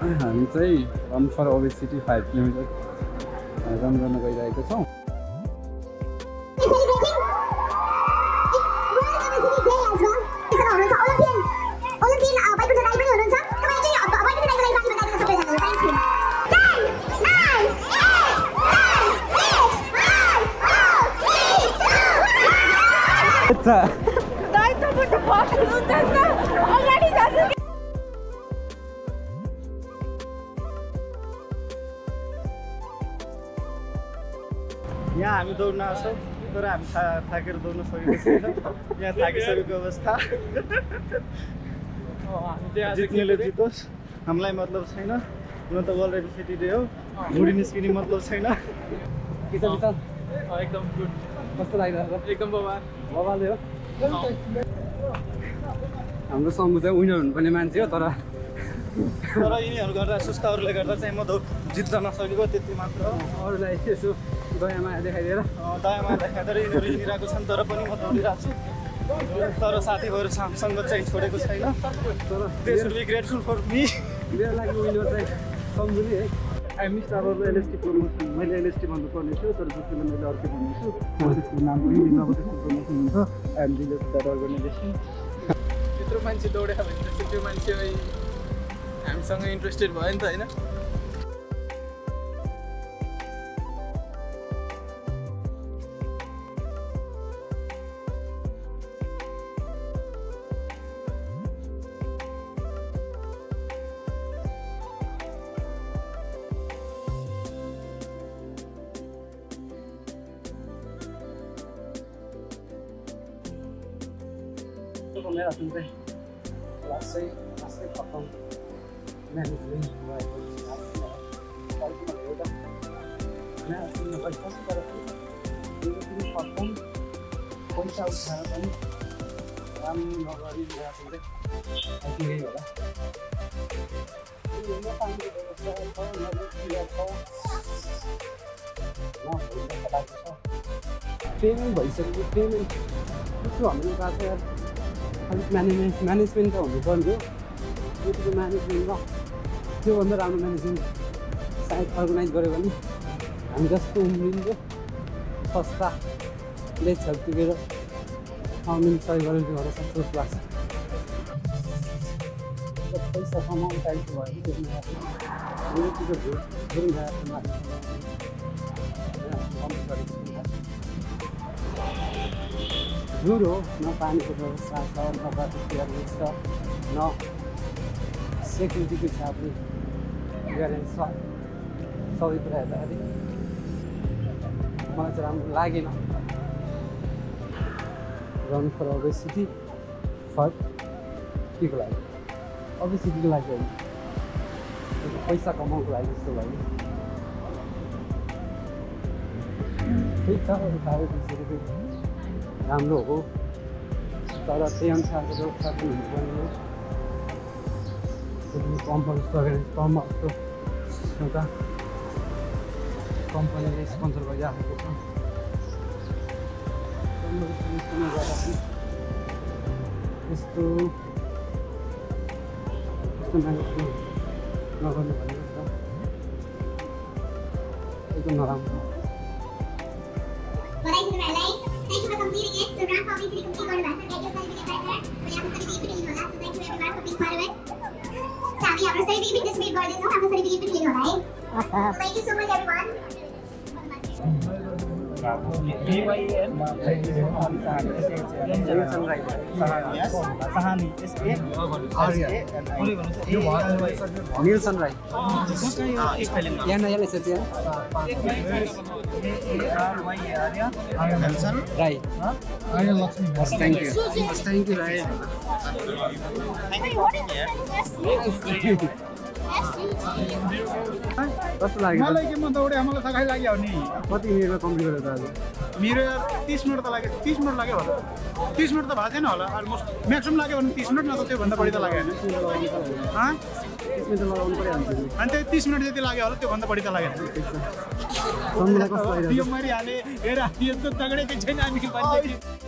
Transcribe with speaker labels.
Speaker 1: हामी चाहिँ run for obesity 5 kilometre run गर्न गइरहेको छौँ।
Speaker 2: यहाँ हामी दौड्न आउँछौँ तर हामी थाकेर दौड्न सकेको छैन। यहाँ थाकिसकेको अवस्था। जित्नेले जितोस्, हामीलाई मतलब छैन। हुन त वर्ल्ड ओबेसिटी डे हो, भुँडी निस्किने मतलब छैन।
Speaker 1: एकदम गुड। कस्तो लागिरहेको? एकदम बबाले हो। हाम्रो समूह चाहिँ विनर हुनुपर्ने मान्छे हो तर
Speaker 2: यिनीहरू गर्दा सुस्ताहरूले गर्दा चाहिँ म जित्न नसकेको त्यति मात्र हो।
Speaker 1: अरूलाई यसो दयामाया देखाइदिएर
Speaker 2: यिनीहरू हिँडिरहेको छन् तर पनि म दौडिरहेको छु। तर साथीभाइहरू सँग चाहिँ छोडेको छैन। तर they should be grateful for me.
Speaker 1: मेरो लागि विनर चाहिँ सम्झु नि है। आई मिस अब एलएसटी प्रमोसन। मैले एलएसटी भन्नुपर्ने थियो तर जसले मैले अर्कै भन्दैछु। त्यसको नाम पनि अब त्यसको प्रमोसन हुन्छ। And delete that organisation.
Speaker 3: त्यत्रो मान्छे दौड्यो भनेपछि त्यो मान्छे हामीसँग इन्ट्रेस्टेड भयो नि त होइन।
Speaker 1: मेरो जुन चाहिँ क्लास चाहिँ खतम म्यानेजमेन्ट भएको एउटा म्यानेजमेन्ट भइसक्यो तर मेरो पनि खतम पैसा उठाएर पनि राम्रो नगरी म्यानेजमेन्ट चाहिँ होला। पेमेन्ट भइसक्यो। पेमेन्ट कस्तो हाम्रो गएको छ यार। अलिक म्यानेजमेन्ट त हुनुपर्ने हो। यतिको म्यानेजमेन्ट र त्योभन्दा राम्रो म्यानेजमेन्ट सायद अर्गनाइज गऱ्यो भने हामी जस्तो उम्रिन्थ्यो संस्थाले छेउतिर आउनु सहयोग गरेर गर्न सक्छ जस्तो लाग्छ। पैसा कमाउनु टाइपको भयो कि जुर हो। न पानीको व्यवस्था छ, न बाटोतिरको छ, न सेक्युरिटीको छ पनि ग्यारेन्टी छ। सबै कुरा हेर्दाखेरि मलाई चाहिँ राम्रो लागेन। रन फर ओबेसिटी फर केको लागि? ओबेसिटीको लागि होइन, पैसा कमाउनुको लागि जस्तो भयो। ठिक छ, 200 रुपियाँ राम्रो हो तर त्यही अनुसारको व्यवस्था पनि हुनुपर्ने हो। कम जस्तो एउटा कम्पनीले स्पोन्सर गरिराखेको छ। यस्तो म्यानेजमेन्ट नगर्नु भनेको छ एकदम नराम्रो।
Speaker 4: Thank you for completing it. So Grand Obesity complete on the get your certificate right there. So you have a certificate to so thank you everyone for being part of it. So we have a certificate display for this. So have a certificate to clean, alright? Awesome. Thank you so much everyone.
Speaker 1: Nielsen Rai. Yan yan is it yan?
Speaker 2: Nelson
Speaker 1: Rai. Thank you. Thank you Rai. कस्तो लाग्यो?
Speaker 2: मलाई के म दौडे मलाई थकाइ लाग्यो नि।
Speaker 1: कति मिनेटमा कम्प्लिट गरेर आज?
Speaker 2: मेरो 30 मिनेट त लाग्यो। 30 मिनेट लाग्यो होला। 30 मिनेट त भएको छैन होला। अलमोस्ट म्याक्सिमम लाग्यो भने 30 मिनेट न त त्यो भन्दा बढी त लाग्यो हैन।
Speaker 1: 30 मिनेट लगाउनु पर्यो अनि
Speaker 2: त्यही 30 मिनेट जति लाग्यो होला त्यो भन्दा बढी त लाग्यो।
Speaker 1: सम्झिँदा कस्तो
Speaker 2: यो मैले हाले हेर यस्तो तगडे के छैन हामी